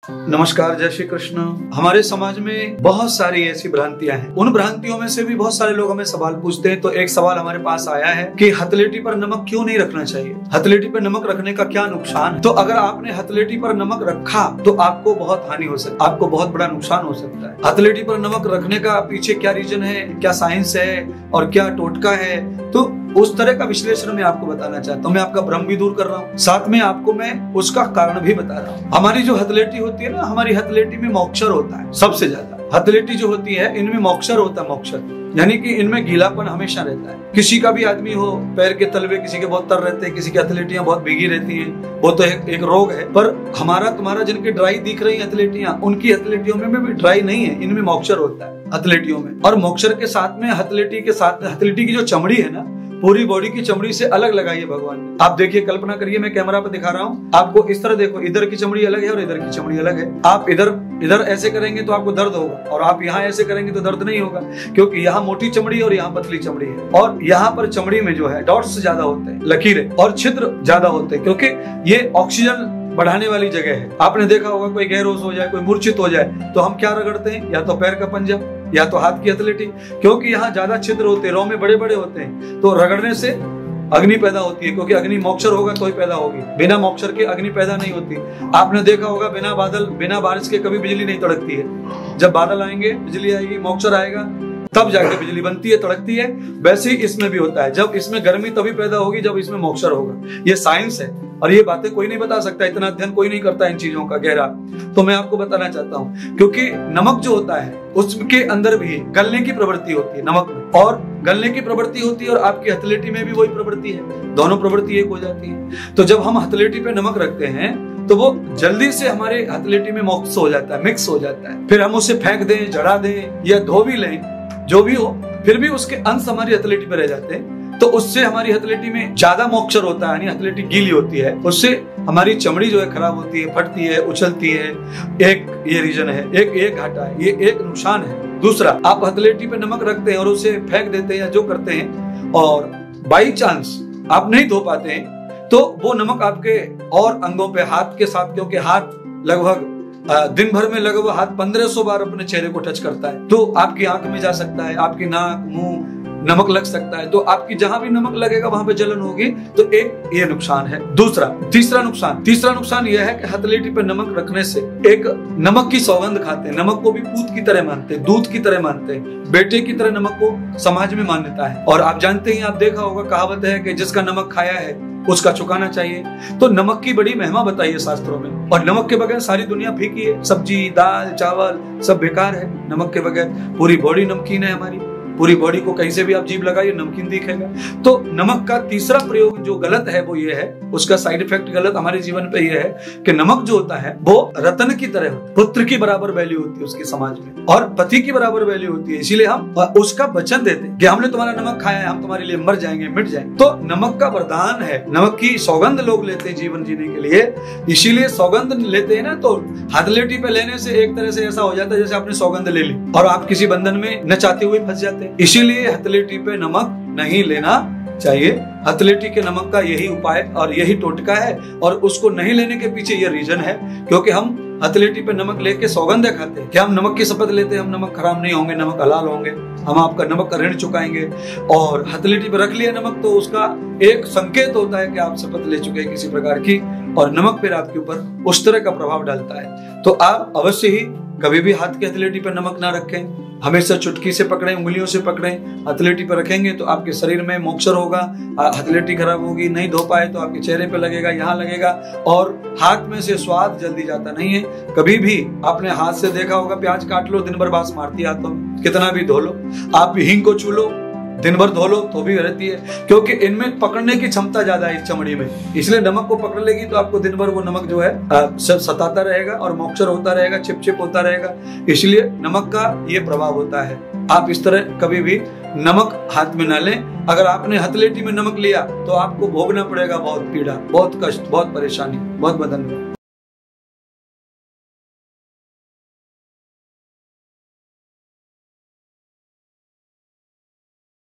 नमस्कार, जय श्री कृष्ण। हमारे समाज में बहुत सारी ऐसी भ्रांतियां हैं। उन भ्रांतियों में से भी बहुत सारे लोग हमें सवाल पूछते हैं। तो एक सवाल हमारे पास आया है कि हथेली पर नमक क्यों नहीं रखना चाहिए, हथेली पर नमक रखने का क्या नुकसान है। तो अगर आपने हथेली पर नमक रखा तो आपको बहुत हानि हो सकती है, आपको बहुत बड़ा नुकसान हो सकता है। हथेली पर नमक रखने का पीछे क्या रीजन है, क्या साइंस है और क्या टोटका है, तो उस तरह का विश्लेषण मैं आपको बताना चाहता हूँ। मैं आपका भ्रम भी दूर कर रहा हूँ, साथ में आपको मैं उसका कारण भी बता रहा हूँ। हमारी जो हथेली होती है ना, हमारी हथेली में मॉक्सर होता है। सबसे ज्यादा हथेली जो होती है इनमें मॉक्सर होता है। मॉक्सर यानी कि इनमें गीलापन हमेशा रहता है। किसी का भी आदमी हो, पैर के तलवे किसी के बहुत तर रहते हैं, किसी की हथेलियां बहुत भीगी रहती हैं, वो तो एक रोग है। पर हमारा तुम्हारा जिनके ड्राई दिख रही है हथेलियां, उनकी हथेलियों में भी ड्राई नहीं है, इनमें मॉक्सर होता है हथेलियों में। और मॉक्सर के साथ में हथेली के साथ हथेली की जो चमड़ी है ना, पूरी बॉडी की चमड़ी से अलग लगाई है भगवान ने। आप देखिए, कल्पना करिए, मैं कैमरा पे दिखा रहा हूँ आपको, इस तरह देखो, इधर की चमड़ी अलग है और इधर की चमड़ी अलग है। आप इधर ऐसे करेंगे तो आपको दर्द होगा, और आप यहाँ ऐसे करेंगे तो दर्द नहीं होगा, क्योंकि यहाँ मोटी चमड़ी और यहाँ पतली चमड़ी है। और यहाँ पर चमड़ी में जो है डॉट्स ज्यादा होते हैं, लकीरें और छिद्र ज्यादा होते हैं, क्योंकि ये ऑक्सीजन बढ़ाने वाली जगह है। आपने देखा होगा, कोई गैरोस हो जाए, कोई मूर्छित हो जाए तो हम क्या रगड़ते हैं, या तो पैर का पंजा या तो हाथ की हथेली, क्योंकि यहाँ ज्यादा छिद्र होते हैं, रोम में बड़े बड़े होते हैं। तो रगड़ने से अग्नि पैदा होती है, क्योंकि अग्नि मॉक्सर होगा तो ही पैदा होगी, बिना मॉक्सर के अग्नि पैदा नहीं होती। आपने देखा होगा, बिना बारिश के कभी बिजली नहीं तड़कती है। जब बादल आएंगे बिजली आएगी, मॉक्सर आएगा, तब जाके बिजली बनती है, तड़कती है। वैसे ही इसमें भी होता है, जब इसमें गर्मी तभी पैदा होगी जब इसमें मॉक्सर होगा। ये साइंस है और ये बातें कोई नहीं बता सकता, इतना अध्ययन कोई नहीं करता इन चीजों का गहरा। तो मैं आपको बताना चाहता हूँ, क्योंकि नमक जो होता है उसके अंदर भी गलने की प्रवृत्ति होती है नमक में, और गलने की प्रवृत्ति होती है और आपकी हथेली में भी वही प्रवृत्ति है, दोनों प्रवृत्ति एक हो जाती है। तो जब हम हथेली पे नमक रखते हैं तो वो जल्दी से हमारे हथेली में मिक्स हो जाता है। फिर हम उसे फेंक दें, जड़ा दें या धो भी लें, जो भी हो, फिर भी उसके अंश हमारी हथेली पे रह जाते हैं। तो उससे हमारी हथेली में ज्यादा मॉक्सर होता है, यानी हथेली गीली होती है, उससे हमारी चमड़ी जो है खराब होती है, फटती है, उछलती है। एक ये रीजन है, एक घाटा है, ये एक नुकसान है। दूसरा, आप हथेली पे नमक रखते हैं और उसे फेंक देते हैं या जो करते हैं, और बाई चांस आप नहीं धो पाते हैं, तो वो नमक आपके और अंगों पे, हाथ के साथ, क्योंकि हाथ लगभग दिन भर में लगभग हाथ 1500 बार अपने चेहरे को टच करता है, तो आपकी आंख में जा सकता है, आपकी नाक मुंह नमक लग सकता है। तो आपकी जहां भी नमक लगेगा वहां पे जलन होगी। तो एक ये नुकसान है। तीसरा नुकसान यह है कि हथेली पे नमक रखने से, एक नमक की सौगंध खाते हैं, नमक को भी पूत की तरह मानते हैं, दूध की तरह मानते हैं, बेटे की तरह नमक को समाज में मान्यता है। और आप जानते हैं, आप देखा होगा, कहावत है कि जिसका नमक खाया है उसका चुकाना चाहिए। तो नमक की बड़ी महिमा बताई है शास्त्रों में, और नमक के बगैर सारी दुनिया फीकी है, सब्जी दाल चावल सब बेकार है नमक के बगैर। पूरी बॉडी नमकीन है हमारी, पूरी बॉडी को कहीं से भी आप जीभ लगाइए नमकीन दिखेगा। तो नमक का तीसरा प्रयोग जो गलत है वो ये है, उसका साइड इफेक्ट गलत हमारे जीवन पे ये है कि नमक जो होता है वो रत्न की तरह, पुत्र की बराबर वैल्यू होती है उसके समाज में, और पति की बराबर वैल्यू होती है। इसीलिए हम उसका वचन देते हैं कि हमने तुम्हारा नमक खाया है, हम तुम्हारे लिए मर जाएंगे, मिट जाएंगे। तो नमक का वरदान है, नमक की सौगंध लोग लेते हैं जीवन जीने के लिए। इसीलिए सौगंध लेते हैं ना, तो हथेली पे लेने से एक तरह से ऐसा हो जाता है जैसे आपने सौगंध ले ली और आप किसी बंधन में न चाहते हुए फंस जाते हैं। इसीलिए हथेली पे नमक नहीं लेना चाहिए। हथेली के नमक का यही उपाय और यही टोटका है, और उसको नहीं लेने के पीछे ये रीजन है, क्योंकि हम हथेली पे नमक लेके सौगंध खाते हैं कि हम नमक की शपथ लेते हैं, हम नमक खराब नहीं होंगे, नमक हलाल होंगे, हम आपका नमक का ऋण चुकाएंगे। और हथेली पे रख लिया नमक तो उसका एक संकेत होता है कि आप शपथ ले चुके हैं किसी प्रकार की, और नमक फिर आपके ऊपर उस तरह का प्रभाव डालता है। तो आप अवश्य ही कभी भी हाथ की हथेली पे नमक ना रखें, हमेशा चुटकी से पकड़ें, उंगलियों से पकड़ें। हथेली पर रखेंगे तो आपके शरीर में मॉक्सर होगा, हथेली खराब होगी, नहीं धो पाए तो आपके चेहरे पे लगेगा, यहाँ लगेगा, और हाथ में से स्वाद जल्दी जाता नहीं है। कभी भी आपने हाथ से देखा होगा, प्याज काट लो, दिन भर बास मारती है हाथों में, कितना भी धो लो। आप हींग को छू लो, दिन भर धो लो तो भी रहती है, क्योंकि इनमें पकड़ने की क्षमता ज्यादा है इस चमड़ी में। इसलिए नमक को पकड़ लेगी तो आपको दिन भर वो नमक जो है सब सताता रहेगा और मॉक्सर होता रहेगा, चिप होता रहेगा। इसलिए नमक का ये प्रभाव होता है। आप इस तरह कभी भी नमक हाथ में ना लें। अगर आपने हथेली में नमक लिया तो आपको भोगना पड़ेगा बहुत पीड़ा, बहुत कष्ट, बहुत परेशानी, बहुत बदन में।